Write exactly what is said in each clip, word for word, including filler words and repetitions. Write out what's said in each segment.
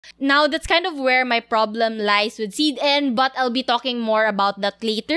Now, that's kind of where my problem lies with Seedin, but I'll be talking more about that later.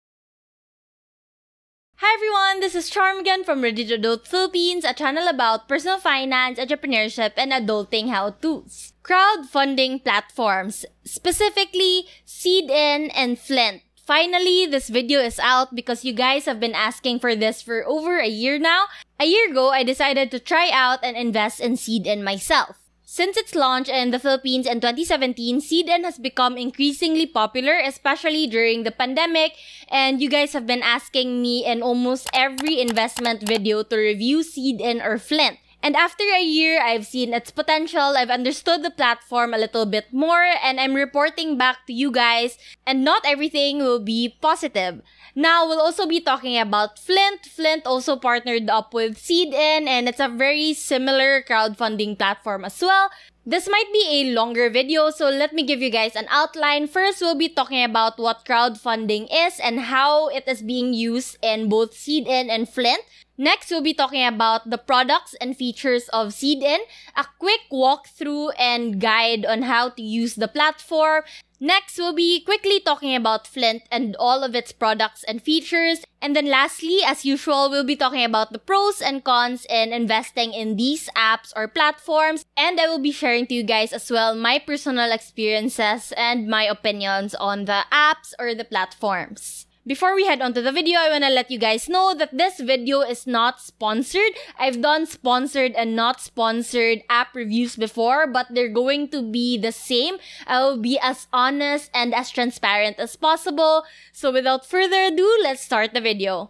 Hi everyone, this is Charm again from Ready to Adult Philippines, a channel about personal finance, entrepreneurship, and adulting how-tos. Crowdfunding platforms, specifically Seedin and Flint. Finally, this video is out because you guys have been asking for this for over a year now. A year ago, I decided to try out and invest in Seedin myself. Since its launch in the Philippines in twenty seventeen, Seedin has become increasingly popular, especially during the pandemic, and you guys have been asking me in almost every investment video to review Seedin or Flint. And after a year, I've seen its potential, I've understood the platform a little bit more, and I'm reporting back to you guys, and not everything will be positive. Now, we'll also be talking about Flint. Flint also partnered up with Seedin, and it's a very similar crowdfunding platform as well. This might be a longer video, so let me give you guys an outline. First, we'll be talking about what crowdfunding is and how it is being used in both Seedin and Flint. Next, we'll be talking about the products and features of Seedin, a quick walkthrough and guide on how to use the platform. Next, we'll be quickly talking about Flint and all of its products and features. And then lastly, as usual, we'll be talking about the pros and cons in investing in these apps or platforms. And I will be sharing to you guys as well my personal experiences and my opinions on the apps or the platforms. Before we head on to the video, I want to let you guys know that this video is not sponsored. I've done sponsored and not sponsored app reviews before, but they're going to be the same. I will be as honest and as transparent as possible. So without further ado, let's start the video.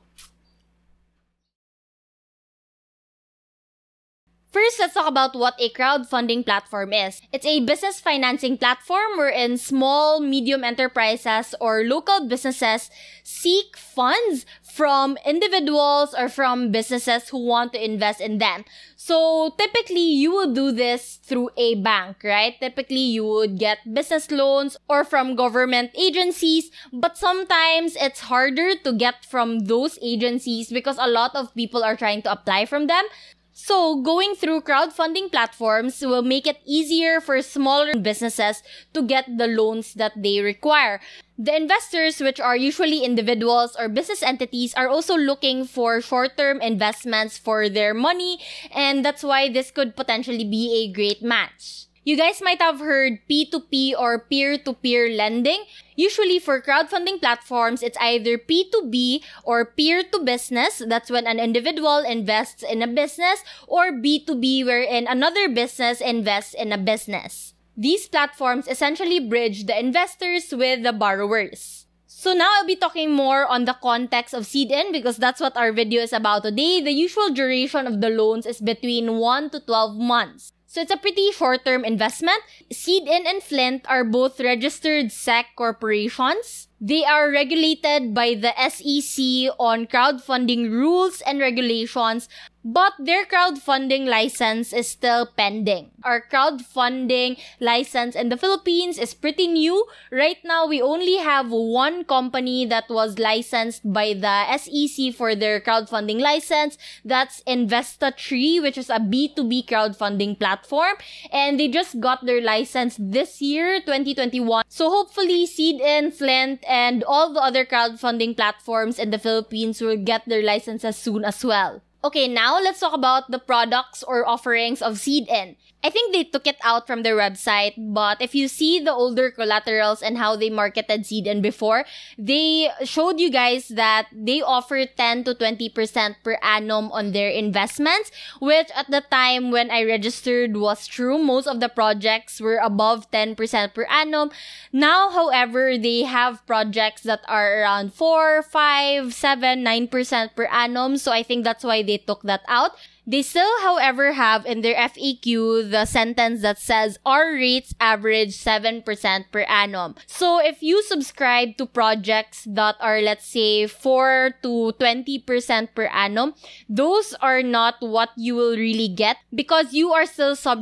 First, let's talk about what a crowdfunding platform is. It's a business financing platform wherein small, medium enterprises or local businesses seek funds from individuals or from businesses who want to invest in them. So typically, you would do this through a bank, right? Typically, you would get business loans or from government agencies, but sometimes it's harder to get from those agencies because a lot of people are trying to apply from them. So, going through crowdfunding platforms will make it easier for smaller businesses to get the loans that they require. The investors, which are usually individuals or business entities, are also looking for short-term investments for their money, and that's why this could potentially be a great match. You guys might have heard P two P or peer-to-peer lending. Usually for crowdfunding platforms, it's either P two B or peer-to-business, that's when an individual invests in a business, or B two B wherein another business invests in a business. These platforms essentially bridge the investors with the borrowers. So now I'll be talking more on the context of Seedin because that's what our video is about today. The usual duration of the loans is between one to twelve months. So it's a pretty short-term investment. Seedin and Flint are both registered S E C corporations. They are regulated by the S E C on crowdfunding rules and regulations, but their crowdfunding license is still pending. Our crowdfunding license in the Philippines is pretty new. Right now, we only have one company that was licensed by the S E C for their crowdfunding license. That's InvestaTree, which is a B two B crowdfunding platform. And they just got their license this year, twenty twenty-one. So hopefully, Seedin, Flint, and all the other crowdfunding platforms in the Philippines will get their licenses soon as well. Okay, now let's talk about the products or offerings of Seedin. I think they took it out from their website, but if you see the older collaterals and how they marketed Seedin before, they showed you guys that they offer ten to twenty percent per annum on their investments, which at the time when I registered was true. Most of the projects were above ten percent per annum. Now, however, they have projects that are around four, five, seven, nine percent per annum, so I think that's why they took that out. They still, however, have in their F A Q the sentence that says our rates average seven percent per annum. So if you subscribe to projects that are, let's say, four to twenty percent per annum, those are not what you will really get because you are still subject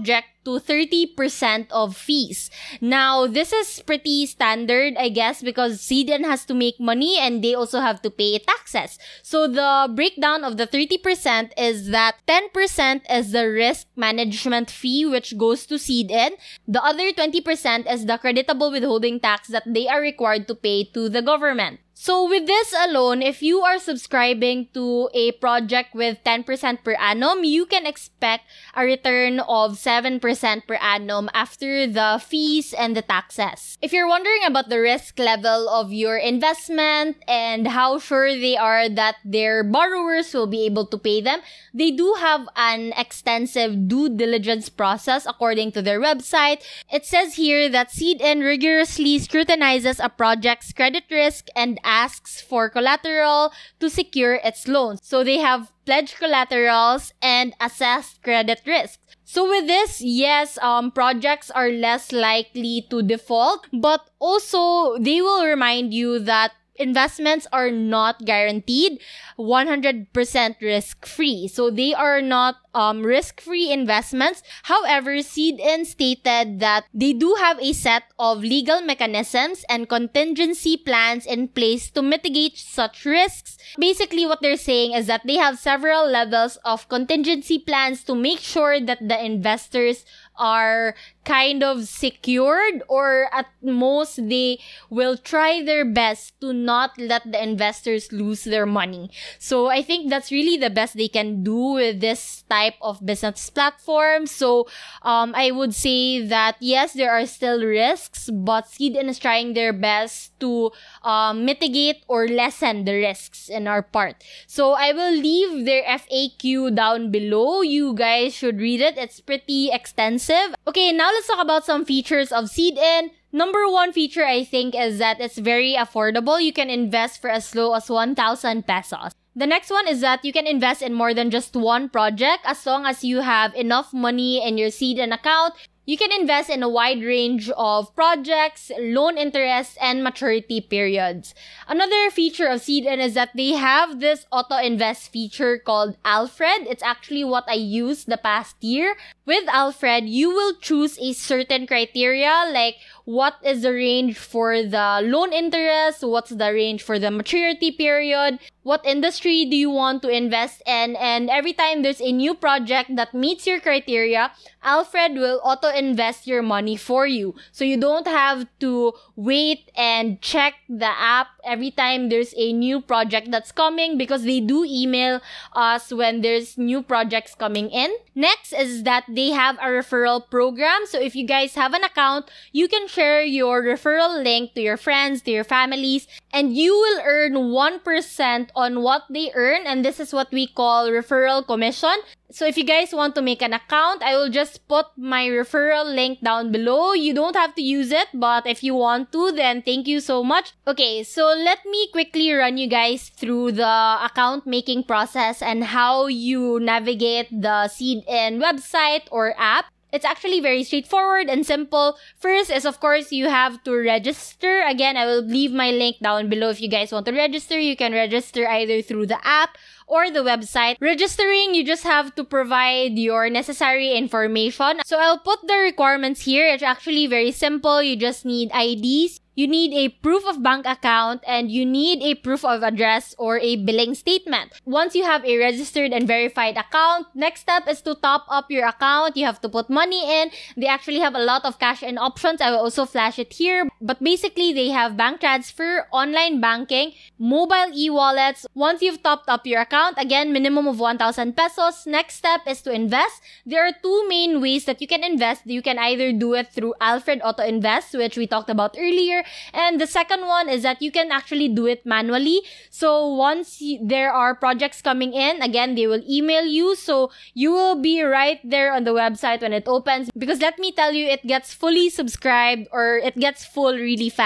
to thirty percent of fees. Now, this is pretty standard, I guess, because SeedIn has to make money and they also have to pay taxes. So the breakdown of the thirty percent is that ten percent is the risk management fee, which goes to SeedIn. The other twenty percent is the creditable withholding tax that they are required to pay to the government. So with this alone, if you are subscribing to a project with ten percent per annum, you can expect a return of seven percent per annum after the fees and the taxes. If you're wondering about the risk level of your investment and how sure they are that their borrowers will be able to pay them, they do have an extensive due diligence process according to their website. It says here that SeedIn rigorously scrutinizes a project's credit risk and asks for collateral to secure its loans. So they have pledged collaterals and assessed credit risks. So with this, yes, um, projects are less likely to default, but also they will remind you that investments are not guaranteed one hundred percent risk-free. So they are not um, risk-free investments. However, SeedIn stated that they do have a set of legal mechanisms and contingency plans in place to mitigate such risks. Basically, what they're saying is that they have several levels of contingency plans to make sure that the investors are kind of secured, or at most they will try their best to not let the investors lose their money. So I think that's really the best they can do with this type of business platform. So um, I would say that yes, there are still risks, but SeedIn is trying their best to um, mitigate or lessen the risks in our part. So I will leave their F A Q down below. You guys should read it. It's pretty extensive. Okay, now let's talk about some features of SeedIn. Number one feature, I think, is that it's very affordable. You can invest for as low as one thousand pesos. The next one is that you can invest in more than just one project as long as you have enough money in your SeedIn account. You can invest in a wide range of projects, loan interest, and maturity periods. Another feature of SeedIn is that they have this auto-invest feature called Alfred. It's actually what I used the past year. With Alfred, you will choose a certain criteria, like what is the range for the loan interest, what's the range for the maturity period, what industry do you want to invest in, and every time there's a new project that meets your criteria, Alfred will auto-invest your money for you. So you don't have to wait and check the app every time there's a new project that's coming, because they do email us when there's new projects coming in. Next is that they have a referral program. So if you guys have an account, you can share your referral link to your friends, to your families, and you will earn one percent on what they earn. And this is what we call referral commission. So if you guys want to make an account, I will just put my referral link down below. You don't have to use it, but if you want to, then thank you so much. Okay, so let me quickly run you guys through the account making process and how you navigate the SeedIn website or app. It's actually very straightforward and simple. First is, of course, you have to register. Again, I will leave my link down below. If you guys want to register, you can register either through the app or the website. Registering, you just have to provide your necessary information. So I'll put the requirements here. It's actually very simple. You just need I Ds. You need a proof of bank account, and you need a proof of address or a billing statement. Once you have a registered and verified account, next step is to top up your account. You have to put money in. They actually have a lot of cash-in options. I will also flash it here. But basically, they have bank transfer, online banking, mobile e-wallets. Once you've topped up your account, again, minimum of one thousand pesos. Next step is to invest. There are two main ways that you can invest. You can either do it through Alfred Auto Invest, which we talked about earlier. And the second one is that you can actually do it manually. So once y- there are projects coming in, again, they will email you. So you will be right there on the website when it opens. Because let me tell you, it gets fully subscribed or it gets full really fast.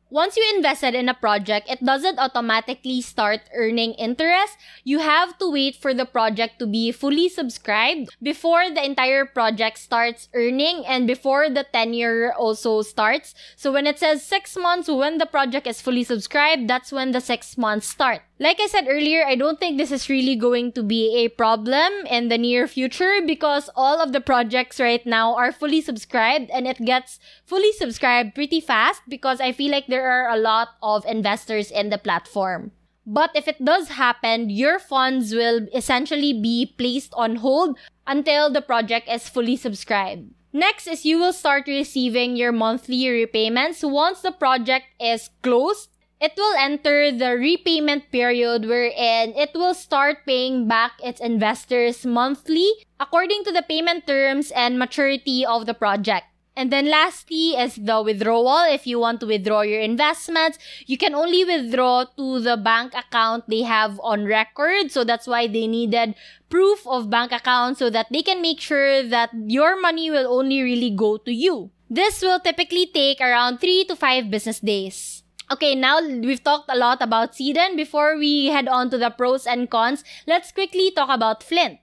Once you invested in a project, it doesn't automatically start earning interest. You have to wait for the project to be fully subscribed before the entire project starts earning and before the tenure also starts. So when it says six months, when the project is fully subscribed, that's when the six months start. Like I said earlier, I don't think this is really going to be a problem in the near future because all of the projects right now are fully subscribed and it gets fully subscribed pretty fast because I feel like there are a lot of investors in the platform. But if it does happen, your funds will essentially be placed on hold until the project is fully subscribed. Next is you will start receiving your monthly repayments once the project is closed. It will enter the repayment period wherein it will start paying back its investors monthly according to the payment terms and maturity of the project. And then lastly is the withdrawal. If you want to withdraw your investments, you can only withdraw to the bank account they have on record. So that's why they needed proof of bank account so that they can make sure that your money will only really go to you. This will typically take around three to five business days. Okay, now we've talked a lot about Seedn. Before we head on to the pros and cons, let's quickly talk about Flint.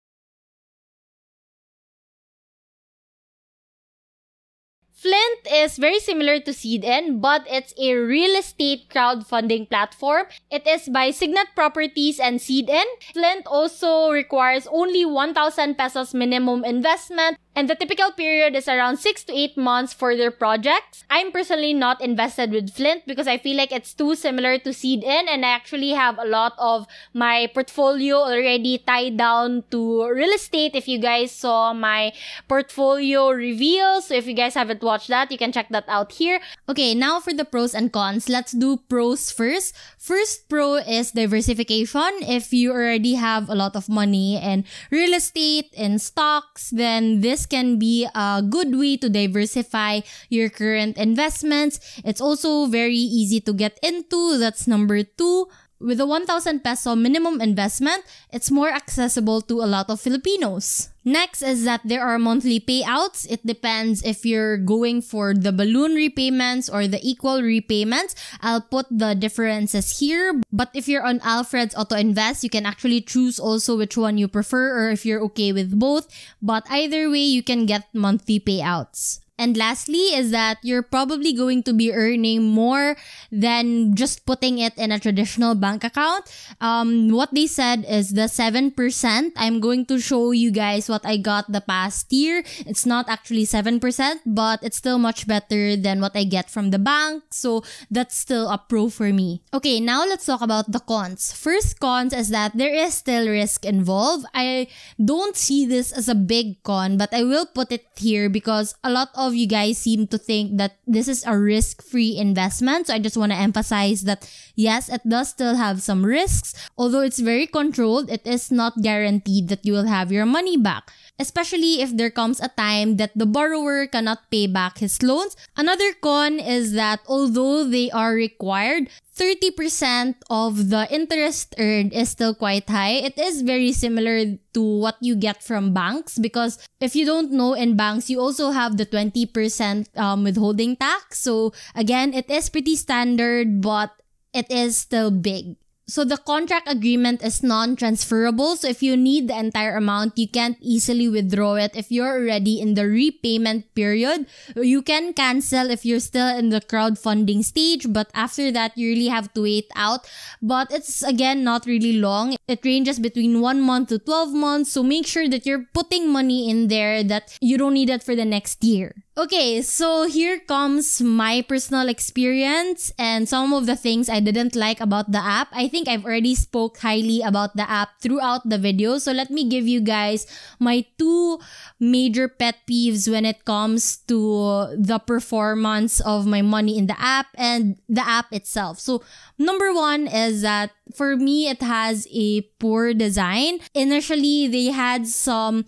Flint is very similar to Seedn, but it's a real estate crowdfunding platform. It is by Signet Properties and Seedn. Flint also requires only one thousand pesos minimum investment, and the typical period is around six to eight months for their projects. I'm personally not invested with Flint because I feel like it's too similar to Seedn, and I actually have a lot of my portfolio already tied down to real estate. If you guys saw my portfolio reveal, so if you guys haven't watched that, you can check that out here. Okay, now for the pros and cons. Let's do pros first. First pro is diversification. If you already have a lot of money in real estate and stocks, then this can be a good way to diversify your current investments. It's also very easy to get into. That's number two. With a one thousand peso minimum investment, it's more accessible to a lot of Filipinos. Next is that there are monthly payouts. It depends if you're going for the balloon repayments or the equal repayments. I'll put the differences here. But if you're on Alfred's Auto Invest, you can actually choose also which one you prefer or if you're okay with both. But either way, you can get monthly payouts. And lastly is that you're probably going to be earning more than just putting it in a traditional bank account. Um, what they said is the seven percent. I'm going to show you guys what I got the past year. It's not actually seven percent, but it's still much better than what I get from the bank. So that's still a pro for me. Okay, now let's talk about the cons. First cons is that there is still risk involved. I don't see this as a big con, but I will put it here because a lot of you guys seem to think that this is a risk-free investment. So I just want to emphasize that yes, it does still have some risks. Although it's very controlled, it is not guaranteed that you will have your money back, especially if there comes a time that the borrower cannot pay back his loans. Another con is that although they are required, thirty percent of the interest earned is still quite high. It is very similar to what you get from banks because if you don't know, in banks, you also have the twenty percent um, withholding tax. So again, it is pretty standard, but it is still big. So the contract agreement is non-transferable. So if you need the entire amount, you can't easily withdraw it. If you're already in the repayment period, you can cancel if you're still in the crowdfunding stage. But after that, you really have to wait out. But it's, again, not really long. It ranges between one month to twelve months. So make sure that you're putting money in there that you don't need it for the next year. Okay, so here comes my personal experience and some of the things I didn't like about the app. I think I've already spoke highly about the app throughout the video. So let me give you guys my two major pet peeves when it comes to the performance of my money in the app and the app itself. So number one is that for me, it has a poor design. Initially, they had some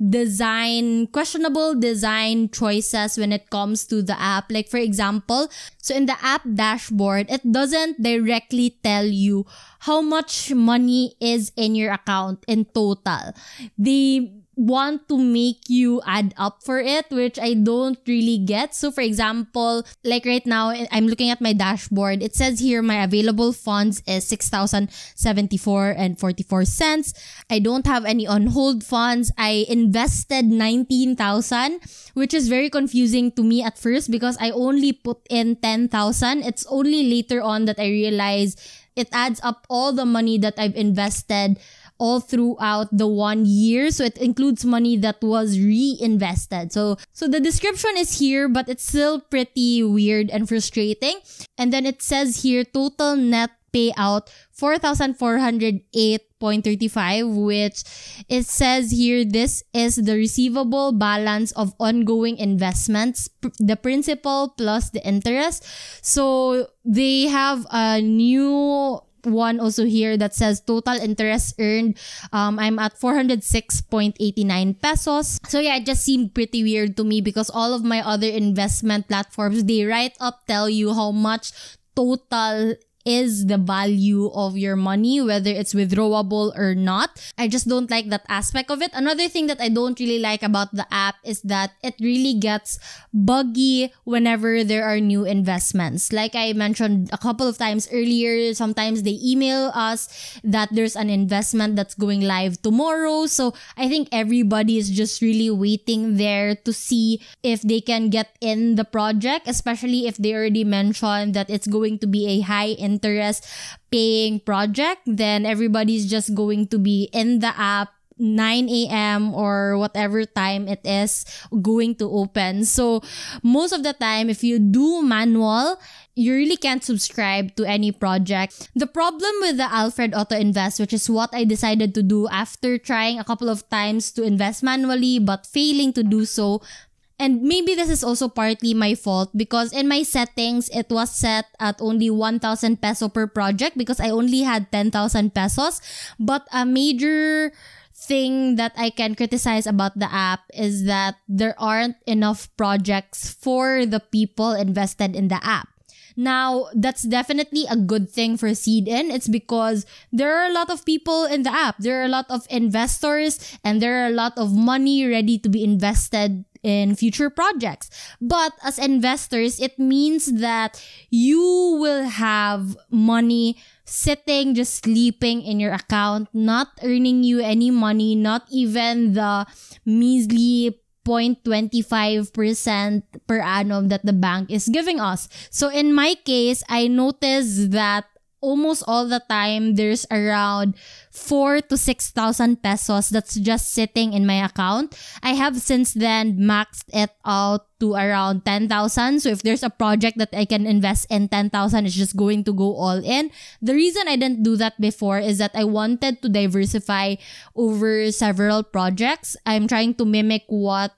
design, questionable design choices when it comes to the app. Like for example, so in the app dashboard, it doesn't directly tell you how much money is in your account in total. They want to make you add up for it, which I don't really get. So for example, like right now, I'm looking at my dashboard. It says here my available funds is six thousand seventy-four and forty-four cents. I don't have any on hold funds. I invested nineteen thousand, which is very confusing to me at first because I only put in ten thousand. It's only later on that I realize it adds up all the money that I've invested all throughout the one year. So it includes money that was reinvested. So, so the description is here, but it's still pretty weird and frustrating. And then it says here, total net payout, four thousand four hundred eight point three five, which it says here, this is the receivable balance of ongoing investments, the principal plus the interest. So they have a new one also here that says total interest earned. Um, I'm at four hundred six point eight nine pesos. So yeah, it just seemed pretty weird to me because all of my other investment platforms, they right up tell you how much total is the value of your money, whether it's withdrawable or not. I just don't like that aspect of it. Another thing that I don't really like about the app is that it really gets buggy whenever there are new investments. Like I mentioned a couple of times earlier, sometimes they email us that there's an investment that's going live tomorrow. So I think everybody is just really waiting there to see if they can get in the project, especially if they already mentioned that it's going to be a high interest interest paying project. Then everybody's just going to be in the app nine a.m. or whatever time it is going to open. So most of the time, if you do manual, you really can't subscribe to any project. The problem with the Alfred Auto Invest, which is what I decided to do after trying a couple of times to invest manually but failing to do so, and maybe this is also partly my fault because in my settings, it was set at only one thousand peso per project because I only had ten thousand pesos. But a major thing that I can criticize about the app is that there aren't enough projects for the people invested in the app. Now, that's definitely a good thing for Seed In. It's because there are a lot of people in the app. There are a lot of investors and there are a lot of money ready to be invested in future projects. But as investors, it means that you will have money sitting, just sleeping in your account, not earning you any money, not even the measly zero point two five percent per annum that the bank is giving us. So in my case, I noticed that almost all the time there's around four to six thousand pesos that's just sitting in my account. I have since then maxed it out to around ten thousand. So if there's a project that I can invest in ten thousand, it's just going to go all in. The reason I didn't do that before is that I wanted to diversify over several projects. I'm trying to mimic what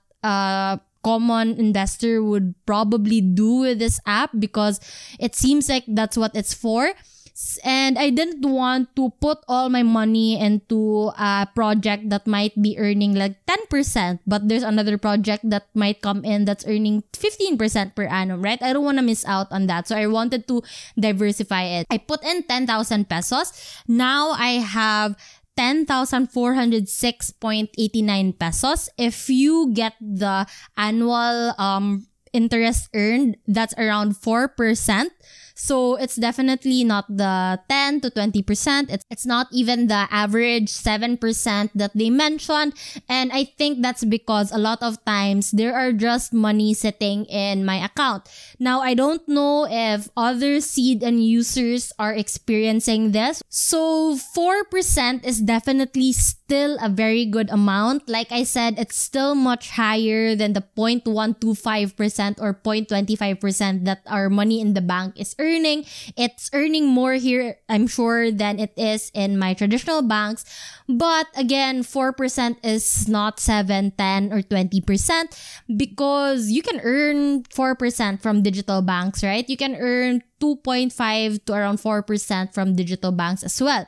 a common investor would probably do with this app because it seems like that's what it's for. And I didn't want to put all my money into a project that might be earning like ten percent, but there's another project that might come in that's earning fifteen percent per annum, right? I don't want to miss out on that. So I wanted to diversify it. I put in ten thousand pesos. Now I have ten thousand four hundred six point eight nine pesos. If you get the annual um interest earned, that's around four percent. So it's definitely not the ten to twenty percent. It's, it's not even the average seven percent that they mentioned. And I think that's because a lot of times there are just money sitting in my account. Now, I don't know if other Seed In users are experiencing this. So four percent is definitely still a very good amount. Like I said, it's still much higher than the zero point one two five percent or zero point two five percent that our money in the bank is earning. Earning. It's earning more here, I'm sure, than it is in my traditional banks. But again, four percent is not seven, ten, or twenty percent because you can earn four percent from digital banks, right? You can earn two point five to around four percent from digital banks as well.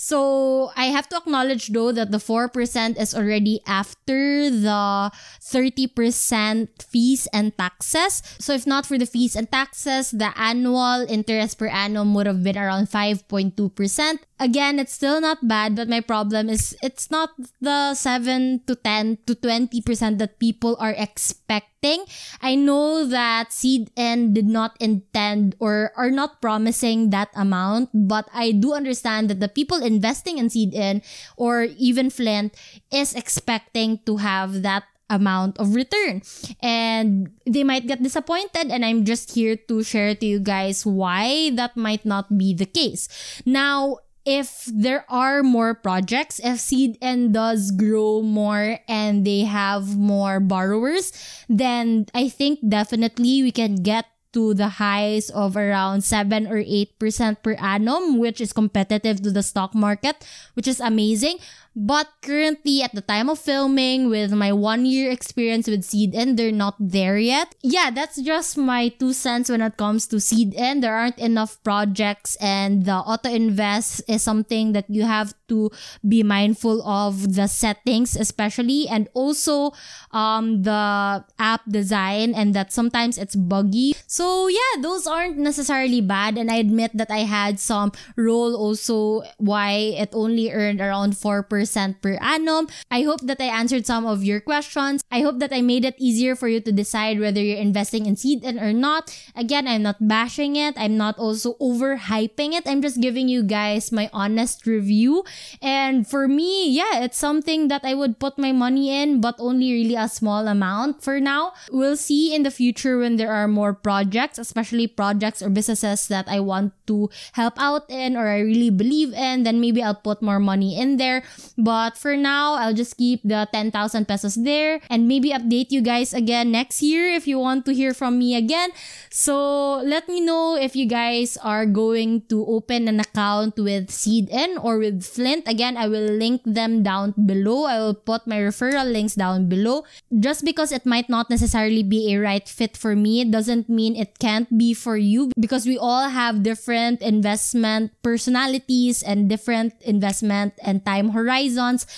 So I have to acknowledge though that the four percent is already after the thirty percent fees and taxes. So if not for the fees and taxes, the annual interest per annum would have been around five point two percent. Again, it's still not bad, but my problem is it's not the seven to ten to twenty percent that people are expecting. I know that Seed-In did not intend or are not promising that amount, but I do understand that the people investing in Seed-In or even Flint is expecting to have that amount of return, and they might get disappointed, and I'm just here to share to you guys why that might not be the case. Now, if there are more projects, if Seed-In does grow more and they have more borrowers, then I think definitely we can get to the highs of around seven or eight percent per annum, which is competitive to the stock market, which is amazing. But currently, at the time of filming, with my one year experience with Seed-In, they're not there yet. Yeah, that's just my two cents when it comes to Seed-In. There aren't enough projects, and the auto invest is something that you have to be mindful of the settings, especially, and also um, the app design, and that sometimes it's buggy. So yeah, those aren't necessarily bad, and I admit that I had some role also why it only earned around four percent per annum. I hope that I answered some of your questions. I hope that I made it easier for you to decide whether you're investing in Seed-In or not. Again, I'm not bashing it. I'm not also overhyping it. I'm just giving you guys my honest review. And for me, yeah, it's something that I would put my money in, but only really a small amount for now. We'll see in the future when there are more projects, especially projects or businesses that I want to help out in or I really believe in, then maybe I'll put more money in there. But for now, I'll just keep the ten thousand pesos there and maybe update you guys again next year if you want to hear from me again. So let me know if you guys are going to open an account with Seed-In or with Flint. Again, I will link them down below. I will put my referral links down below. Just because it might not necessarily be a right fit for me, it doesn't mean it can't be for you, because we all have different investment personalities and different investment and time horizons.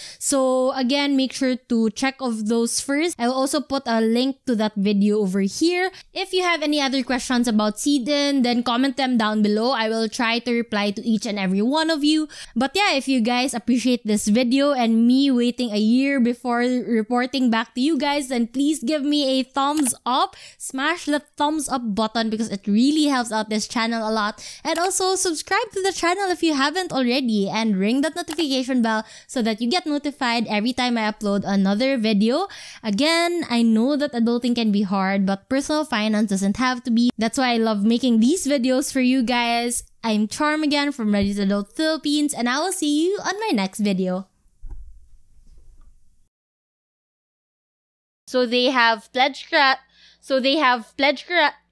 So again, make sure to check off those first. I will also put a link to that video over here. If you have any other questions about Seed-In, then comment them down below. I will try to reply to each and every one of you. But yeah, if you guys appreciate this video and me waiting a year before reporting back to you guys, then please give me a thumbs up. Smash the thumbs up button because it really helps out this channel a lot. And also subscribe to the channel if you haven't already, and ring that notification bell so that you get notified every time I upload another video. Again, I know that adulting can be hard, but personal finance doesn't have to be. That's why I love making these videos for you guys. I'm Charm again from Ready to Adult Philippines, and I will see you on my next video. So they have pledge gra- so they have pledge gra-